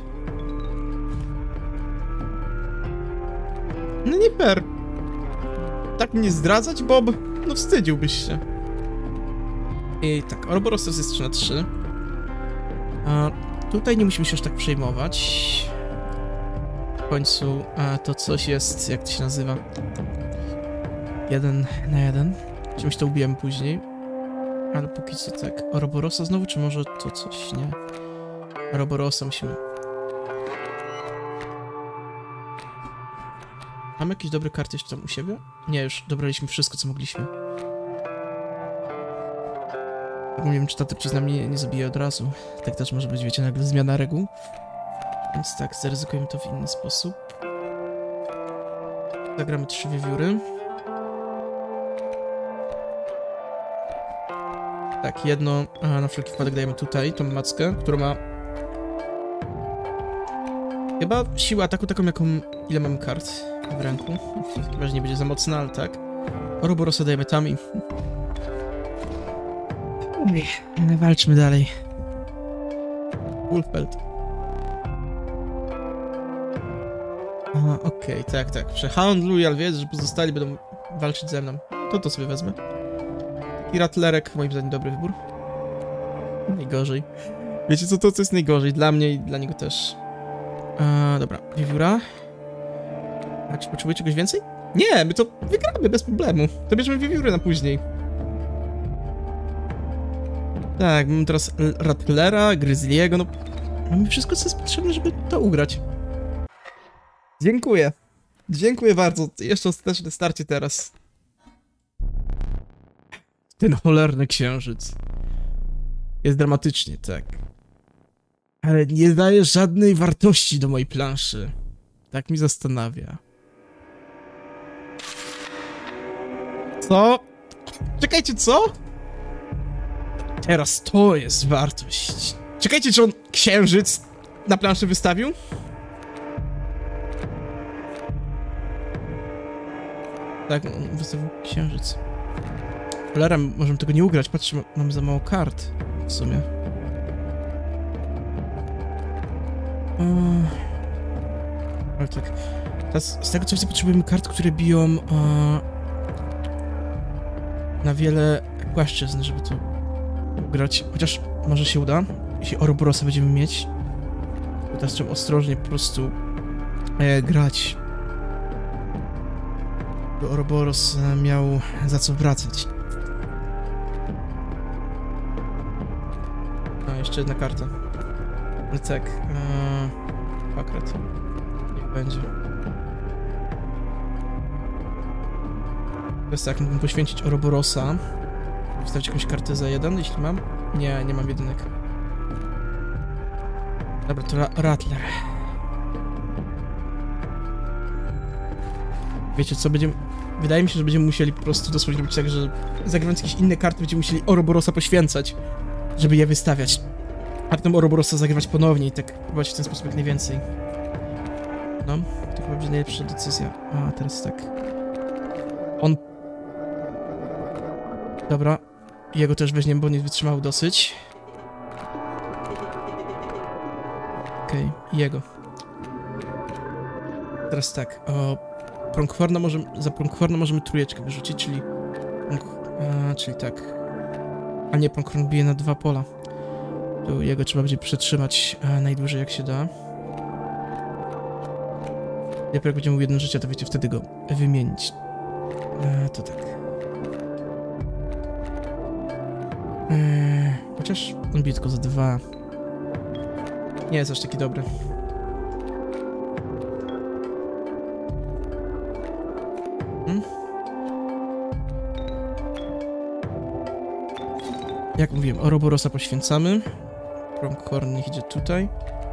No nie fair. Tak mnie zdradzać, Bob? No wstydziłbyś się. I tak, Ouroboros jest 3/3. A tutaj nie musimy się aż tak przejmować. W końcu to coś jest, jak to się nazywa? 1 na 1. Czymś to ubijemy później. Ale póki co tak. Ouroborosa znowu, czy może to coś? Nie. Ouroborosa musimy... Mamy jakieś dobre karty jeszcze tam u siebie? Nie, już dobraliśmy wszystko, co mogliśmy. Nie wiem, czy ta trucizna mnie nie zabije od razu. Tak też może być, wiecie, nagle zmiana reguł. Więc tak, zaryzykujemy to w inny sposób. Zagramy 3 wiewióry. Tak, jedno na wszelki wypadek dajemy tutaj, tą mackę, która ma... Chyba siłę ataku taką, jaką... Ile mamy kart w ręku? Chyba, że nie będzie za mocna, ale tak. Ouroborosa dajemy tam i... Walczmy dalej. Wolfbelt. Okej, tak. Przehandluj, ale wiesz, że pozostali będą walczyć ze mną. To sobie wezmę. I Rattlerek, moim zdaniem, dobry wybór. Najgorzej. Wiecie co, to jest najgorzej dla mnie i dla niego też. Dobra, wiewióra. A czy potrzebuję czegoś więcej? Nie, my to wygramy bez problemu. To bierzemy wiewióry na później. Tak, mamy teraz Rattlera, Grizzliego, no... Mamy wszystko, co jest potrzebne, żeby to ugrać. Dziękuję. Dziękuję bardzo. Jeszcze ostateczne starcie teraz. Ten cholerny księżyc. Jest dramatycznie, tak. Ale nie daje żadnej wartości do mojej planszy. Tak mi zastanawia. Co? Czekajcie, co? Teraz to jest wartość. Czekajcie, czy on księżyc na planszy wystawił? Tak, on wystawił księżyc. Cholera, możemy tego nie ugrać. Patrzcie, mamy za mało kart w sumie. Ale tak. Teraz z tego co widzę, potrzebujemy kart, które biją na wiele płaszczyzn, żeby to ugrać. Chociaż może się uda, jeśli Ouroborosa będziemy mieć. Teraz trzeba ostrożnie po prostu grać. By Ouroboros miał za co wracać. A, jeszcze jedna karta. No tak, akret. Niech będzie. Teraz tak, mógłbym poświęcić Ouroborosa. Wstawić jakąś kartę za 1, jeśli mam? Nie, nie mam jedynek. Dobra, to Rattler. Wiecie co, będziemy... Wydaje mi się, że będziemy musieli po prostu dosłownie robić tak, że zagrając jakieś inne karty będziemy musieli Ouroborosa poświęcać, żeby je wystawiać. A potem Ouroborosa zagrywać ponownie i tak próbować w ten sposób jak najwięcej. No, to chyba będzie najlepsza decyzja. A, teraz tak. On... Dobra. Jego też weźmiemy, bo nie wytrzymał dosyć. Okej, jego. Teraz tak, Pronghorna możemy, za Pronghorna możemy trójeczkę wyrzucić, czyli... czyli tak. A nie, Pronghorn bije na 2 pola. To jego trzeba będzie przetrzymać najdłużej jak się da. Jak będziemy miał 1 życie, to wiecie, wtedy go wymienić. To tak. Chociaż on bije tylko za 2. Nie jest aż taki dobry. Jak mówiłem, Ouroborosa poświęcamy. Pronghorn niech idzie tutaj.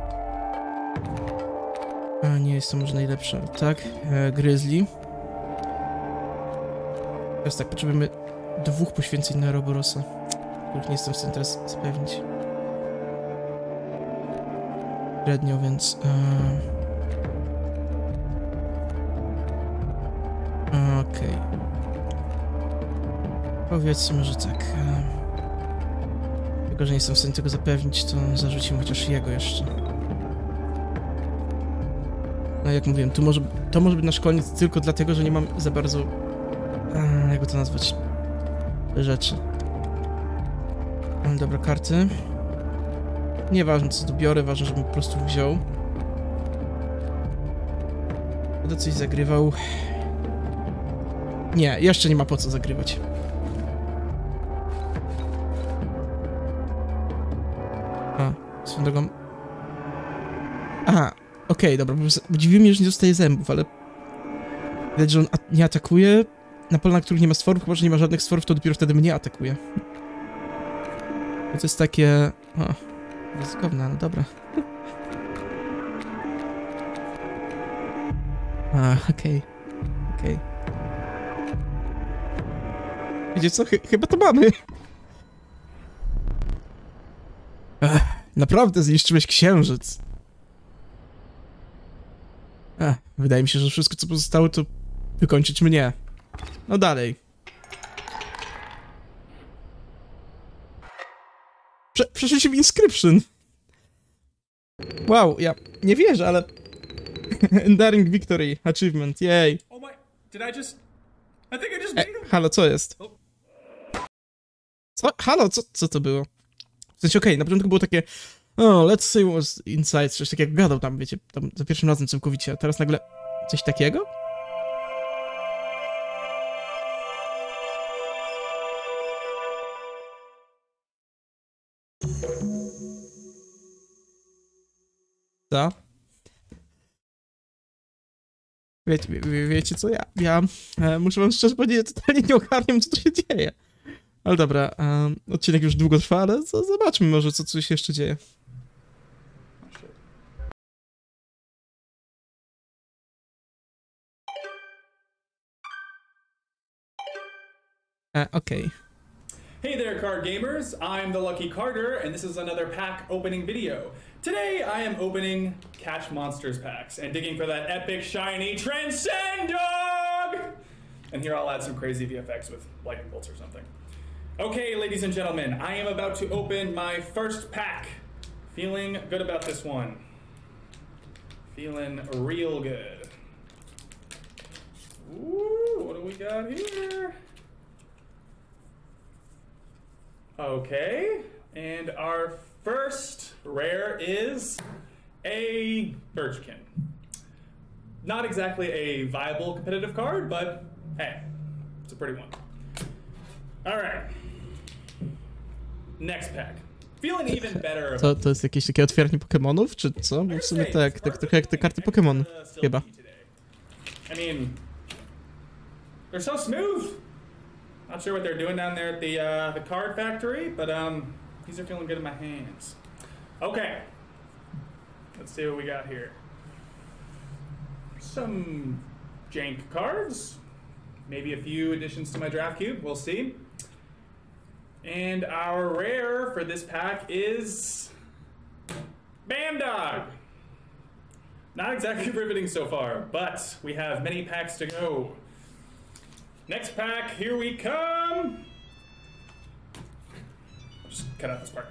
A nie jest to może najlepsze, ale tak. Grizzly. Teraz tak, potrzebujemy 2 poświęceń na Ouroborosa. Których nie jestem w stanie teraz zapewnić. Średnio, więc... Okej. Powiedzmy, że tak. Tylko że nie jestem w stanie tego zapewnić, to zarzucimy chociaż jego jeszcze. No jak mówiłem, to może być nasz koniec tylko dlatego, że nie mam za bardzo... jakby to nazwać? Rzeczy. Mam dobra karty. Nieważne co dobiorę, ważne, żebym po prostu wziął. Będę coś zagrywał. Nie, jeszcze nie ma po co zagrywać. A, swoją drogą... Aha, okej, dobra, bo dziwi mnie, że nie dostaje zębów, ale... Widać, że on nie atakuje na pola, na których nie ma stworów, chyba, że nie ma żadnych stworów, to dopiero wtedy mnie atakuje. To jest takie... O, ryzykowne, ale dobra. A, okej. Wiecie co? Chyba to mamy. Naprawdę zniszczyłeś księżyc. Wydaje mi się, że wszystko co pozostało to wykończyć mnie. No dalej. Przeszliśmy Inscription. Wow, ja nie wierzę, ale... Enduring Victory, achievement, jej. Oh my, I think I just made him. Halo, co jest? Co? Halo, co to było? W sensie, okej, na początku było takie... let's see what's inside, coś takiego gadał tam, wiecie, tam za pierwszym razem całkowicie, a teraz nagle... Coś takiego? Co? Wiecie co, ja muszę wam szczerze powiedzieć, totalnie nie ogarniam, co tu się dzieje. Ale dobra, odcinek już długo trwa, ale zobaczmy może, co się jeszcze dzieje. Okej. Hey there, card gamers. I'm the Lucky Carter, and this is another pack opening video. Today, I am opening Catch Monsters packs and digging for that epic, shiny Transcend Dog! And here I'll add some crazy VFX with lightning bolts or something. Okay, ladies and gentlemen, I am about to open my first pack. Feeling good about this one. Feeling real good. Ooh, what do we got here? Okay, and our first rare is a Birchkin. Not exactly a viable competitive card, but hey, it's a pretty one. All right, next pack. Feeling even better. To jest jakieś takie otwieranie Pokemonów, czy co? Bo w sumie tak trochę jak te karty Pokemon, chyba. I mean, they're so smooth. Not sure what they're doing down there at the card factory, but these are feeling good in my hands. Okay, let's see what we got here. Some jank cards, maybe a few additions to my draft cube, we'll see. And our rare for this pack is Bandog. Not exactly riveting so far, but we have many packs to go. Next pack, here we come. I'll just cut out this part.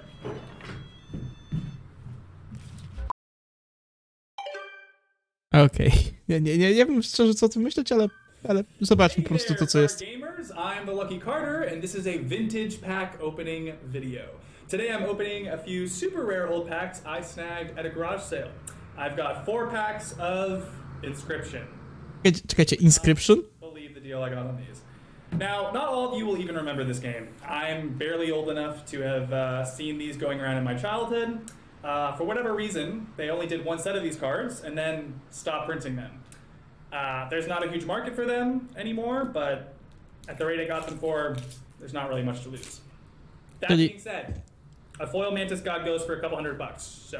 Okej. Nie wiem szczerze co o tym myśleć, ale zobaczmy po prostu to co jest. Gamers, I'm the Lucky Carter, and this is a vintage pack opening video. Today I'm opening a few super rare old packs I snagged at a garage sale. I've got 4 packs of Inscription. Czekajcie, Inscription? Believe the deal I got on these. Now, not all of you will even remember this game. I'm barely old enough to have seen these going around in my childhood. For whatever reason, they only did one set of these cards and then stopped printing them. There's not a huge market for them anymore, but at the rate I got them for, there's not really much to lose. That being said, a foil Mantis God goes for a couple $100, so.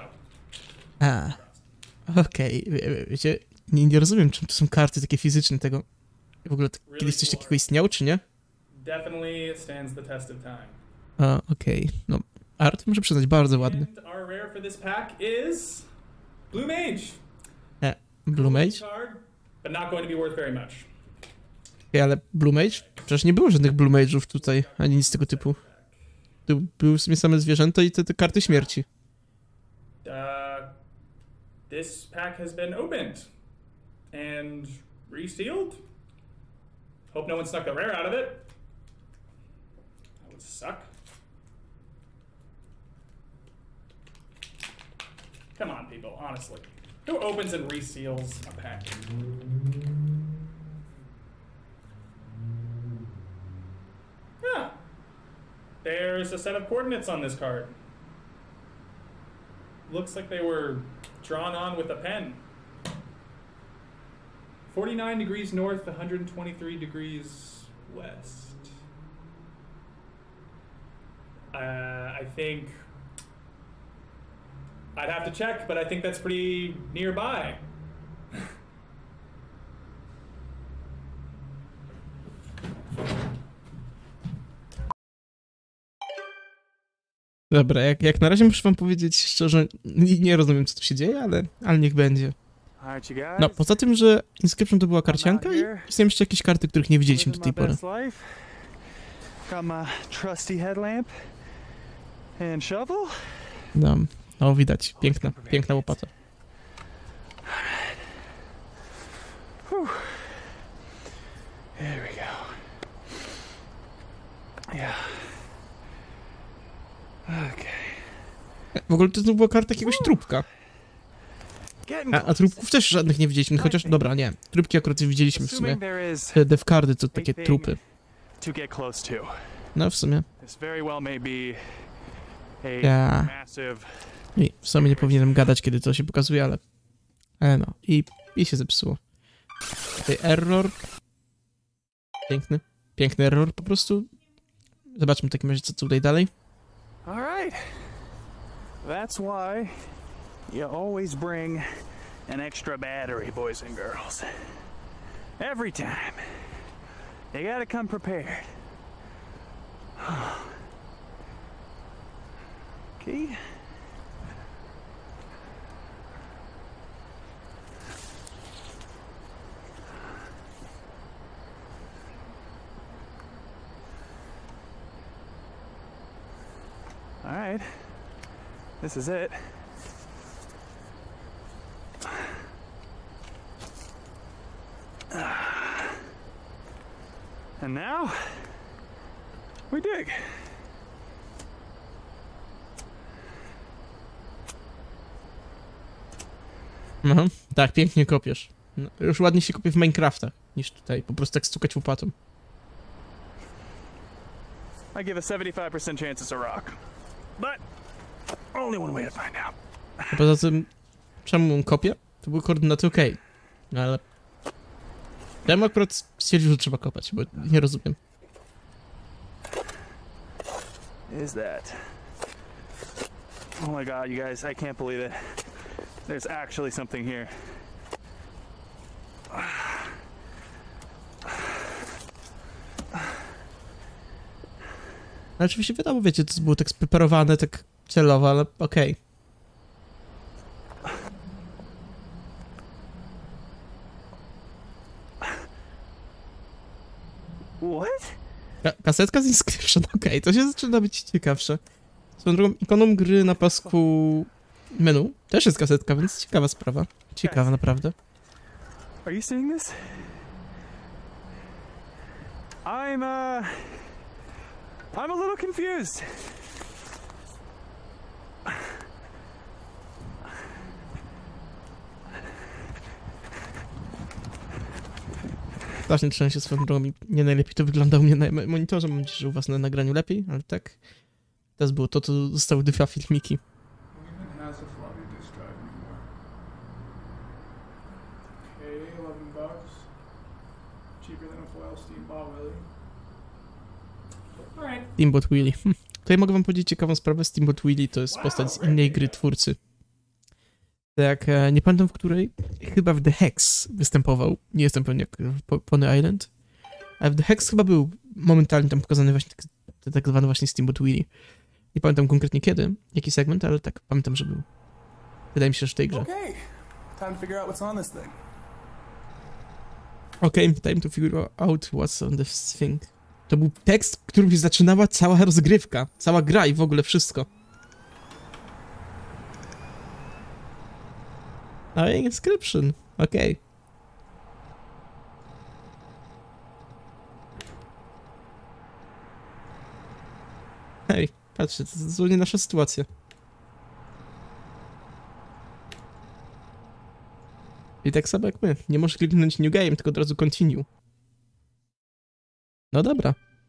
Okej. Wiecie, nie rozumiem, czym to są karty takie fizyczne tego. W ogóle kiedyś coś takiego istniało, czy nie? Definitely stands the test of time. Okej. No, art muszę przyznać, bardzo ładny. And our rare for this pack is Blue Mage. Blue Mage? Card, but not going to be worth very much. Ale Blue Mage? Przecież nie było żadnych Blue Mage'ów tutaj, ani nic tego typu. Były w sumie same zwierzęta i te karty śmierci. This pack has been opened and resealed. Hope no one snuck a rare out of it. That would suck. Come on, people, honestly. Who opens and reseals a pack? Yeah. There's a set of coordinates on this card. Looks like they were drawn on with a pen. 49 degrees north, 123 degrees west. I think I'd have to check, but I think that's pretty nearby. Dobra, jak na razie muszę wam powiedzieć szczerze, nie rozumiem co tu się dzieje, ale niech będzie. No, poza tym, że Inscription to była karcianka i są jeszcze jakieś karty, których nie widzieliśmy do tej pory. No, widać. Piękna łopata. There we go. Yeah. Okay. W ogóle to była karta jakiegoś trupka. A trupków też żadnych nie widzieliśmy, chociaż dobra, nie. Trupki akurat widzieliśmy w sumie. Te devcardy to takie trupy. No w sumie. Ja. I w sumie nie powinienem gadać, kiedy to się pokazuje, ale no. I się zepsuło. Tutaj error. Piękny error po prostu. Zobaczmy w takim razie, co tutaj dalej. Alright. That's why you always bring an extra battery, boys and girls. Every time. You gotta come prepared. Key? Alright. This is it. And now we dig. No, tak, pięknie kopiesz. No, już ładnie się kopie w Minecraftach, niż tutaj, po prostu tak stukać łopatą. I give a 75% chance it's a rock. But only one way to find out. A poza tym, czemu on kopie? To były koordynaty okej. No ale... Ja bym akurat stwierdził, że trzeba kopać, bo nie rozumiem. Is that? Oh my god, you guys, I can't believe it. There's actually something here. No oczywiście wiadomo, wiecie, to było tak spreparowane, tak celowo, ale okej. What? Kasetka z Inscription, okej, to się zaczyna być ciekawsze. Swoją drogą, ikoną gry na pasku menu też jest kasetka, więc ciekawa sprawa. Ciekawa, naprawdę. Are you seeing this? I'm a little confused. Strasznie trzęsie swoją drogą i nie najlepiej to wygląda u mnie na monitorze. Mam nadzieję, że u was na nagraniu lepiej, ale tak. Teraz było to zostały dwa filmiki. Steamboat Willie. Tutaj mogę wam powiedzieć ciekawą sprawę. Steamboat Willie to jest postać z innej gry twórcy. Tak, nie pamiętam w której, chyba w The Hex występował. Nie jestem pewien jak w Pony Island. Ale w The Hex chyba był momentalnie tam pokazany właśnie tak zwany właśnie Steamboat Willie. Nie pamiętam konkretnie kiedy, jaki segment, ale tak, pamiętam, że był. Wydaje mi się, że w tej grze. Okay, time to figure out what's on this thing. Okay, time to figure out what's on this thing. To był tekst, którym się zaczynała cała rozgrywka, cała gra i w ogóle wszystko. A inscription, okej. Hej, patrzcie, to zupełnie nasza sytuacja. I tak samo jak my, nie możesz kliknąć New Game, tylko od razu Continue. No dobra.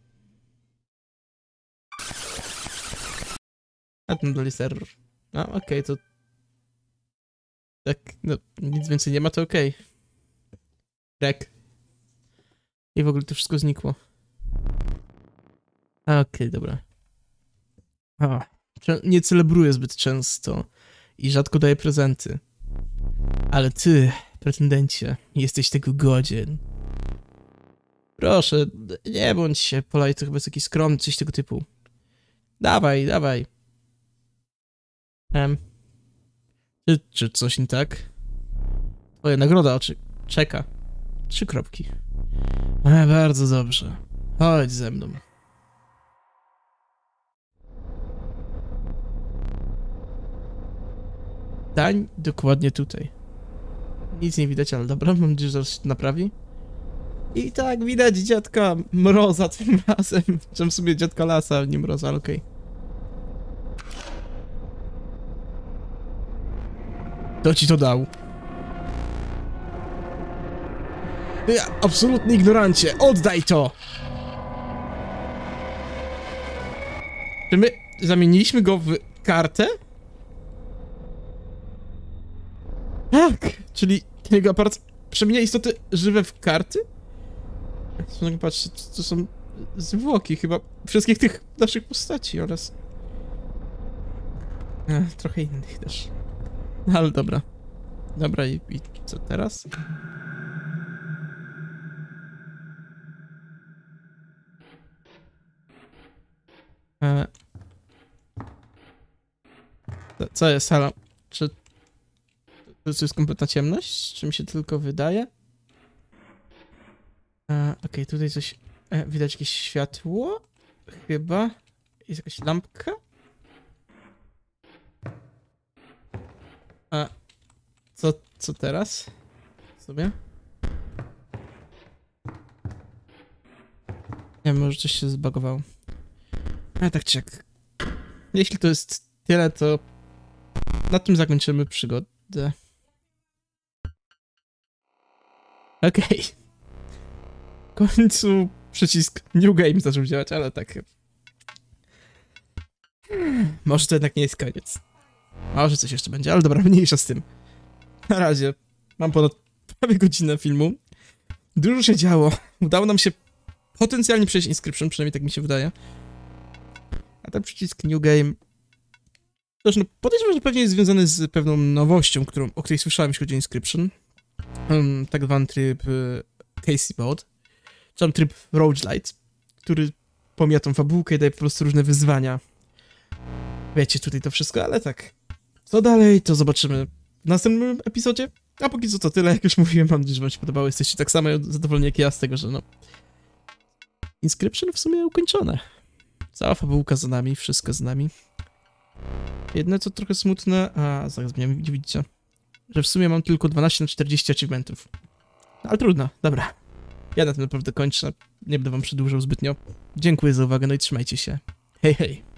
A ten dalej jest error. No okej, to... Tak, no nic więcej nie ma, to okej. Tak. I w ogóle to wszystko znikło. Okej, dobra. Nie celebruję zbyt często i rzadko daję prezenty. Ale ty, pretendencie, jesteś tego godzien. Proszę, nie bądź się polite, chyba jest jakiś skromny, coś tego typu. Dawaj, dawaj. Czy coś nie tak? Twoja nagroda czeka. 3 kropki. Bardzo dobrze. Chodź ze mną. Stań dokładnie tutaj. Nic nie widać, ale dobra, mam nadzieję, że zaraz się to naprawi. I tak, widać dziadka Mroza tym razem. Czym sobie dziadka Lasa, nie Mroza, ale okej. Kto ci to dał? Ty absolutny ignorancie, oddaj to! Czy my zamieniliśmy go w kartę? Tak, czyli ten jego aparat przemienia istoty żywe w karty? Patrzcie, to są zwłoki chyba wszystkich tych naszych postaci oraz... trochę innych też. Ale dobra. Dobra, i co teraz? Co jest, halo? Czy to jest kompletna ciemność? Czy mi się tylko wydaje? Okej, tutaj coś... widać jakieś światło? Chyba. Jest jakaś lampka? Co teraz? Sobie? Nie wiem, może coś się zbagowało. Tak czy jak. Jeśli to jest tyle, to na tym zakończymy przygodę. Okej. W końcu przycisk New Game zaczął działać, ale tak. Może to jednak nie jest koniec. Może coś jeszcze będzie, ale dobra, mniejsza z tym. Na razie. Mam ponad prawie godzinę filmu. Dużo się działo. Udało nam się potencjalnie przejść Inscription, przynajmniej tak mi się wydaje. A ten przycisk New Game... Też, no, podejrzewam, że pewnie jest związany z pewną nowością, o której słyszałem, jeśli chodzi o Inscription. Tak zwany tryb Casey Mode. Czy tam tryb Roguelite, który pomija tą fabułkę i daje po prostu różne wyzwania. Wiecie, tutaj to wszystko, ale tak. Co dalej, to zobaczymy w następnym epizodzie. A póki co to tyle, jak już mówiłem, mam nadzieję, że wam się podobało. Jesteście tak samo zadowoleni jak ja z tego, że no... Inscription w sumie ukończone. Cała fabułka za nami, wszystko z nami. Jedno co trochę smutne... zaraz miałem, widzicie, że w sumie mam tylko 12 na 40 achievementów. No, ale trudno, dobra. Ja na tym naprawdę kończę. Nie będę wam przedłużał zbytnio. Dziękuję za uwagę, no i trzymajcie się. Hej, hej.